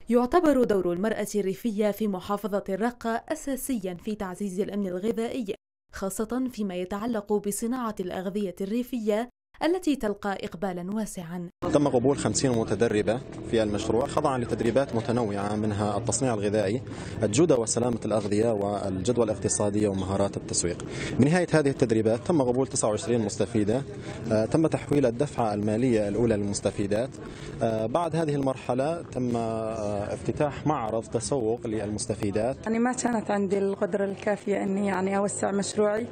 يعتبر دور المرأة الريفية في محافظة الرقة أساسيا في تعزيز الأمن الغذائي، خاصة فيما يتعلق بصناعة الأغذية الريفية التي تلقى إقبالا واسعا. تم قبول 50 متدربة في المشروع خضعا لتدريبات متنوعة منها التصنيع الغذائي، الجودة وسلامة الأغذية، والجدوى الاقتصادية ومهارات التسويق. بنهاية هذه التدريبات تم قبول 29 مستفيدة، تم تحويل الدفعة المالية الأولى للمستفيدات. بعد هذه المرحلة تم افتتاح معرض تسوق للمستفيدات. ما كانت عندي القدرة الكافية إني أوسع مشروعي،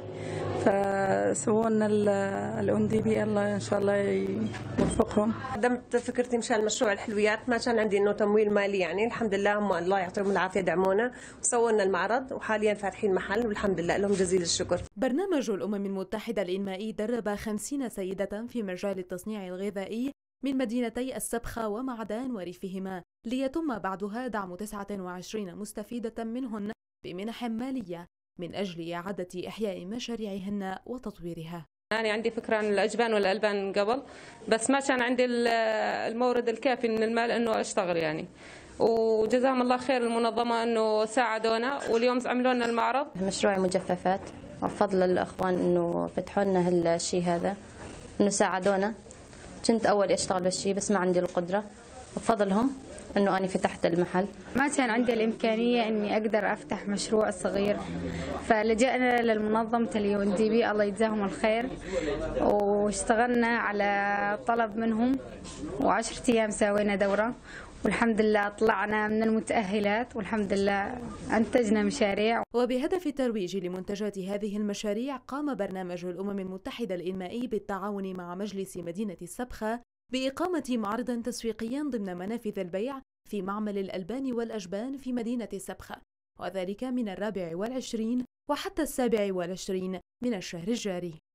فسوونا الأنديبي، الله إن شاء الله يوفقهم. قدمت فكرتي مشان المشروع الحلويات، ما كان عندي إنه تمويل مالي، يعني الحمد لله هم الله يعطيهم العافية دعمونا وسووا لنا المعرض، وحاليا فاتحين محل والحمد لله لهم جزيل الشكر. برنامج الأمم المتحدة الإنمائي درب 50 سيدة في مجال التصنيع الغذائي من مدينتي السبخة ومعدان وريفهما، ليتم بعدها دعم 29 مستفيدة منهن بمنح مالية من أجل إعادة إحياء مشاريعهن وتطويرها. أنا عندي فكرة عن الأجبان والألبان قبل، بس ما كان عندي المورد الكافي من المال إنه أشتغل يعني، وجزاهم الله خير المنظمة إنه ساعدونا واليوم عملوا لنا المعرض. مشروع مجففات، وفضل الأخوان إنه فتحوا لنا هالشيء هذا، إنه ساعدونا. كنت أول أشتغل بالشيء بس ما عندي القدرة، بفضلهم إنه أنا فتحت المحل. ما كان عندي الإمكانية إني أقدر أفتح مشروع صغير، فلجأنا للمنظمة اليونديبي الله يجزاهم الخير، واشتغلنا على طلب منهم، و10 أيام سوينا دورة، والحمد لله طلعنا من المتأهلات، والحمد لله أنتجنا مشاريع. وبهدف الترويج لمنتجات هذه المشاريع، قام برنامج الأمم المتحدة الإنمائي بالتعاون مع مجلس مدينة السبخة بإقامة معرض تسويقي ضمن منافذ البيع في معمل الألبان والأجبان في مدينة السبخة، وذلك من 24 وحتى 27 من الشهر الجاري.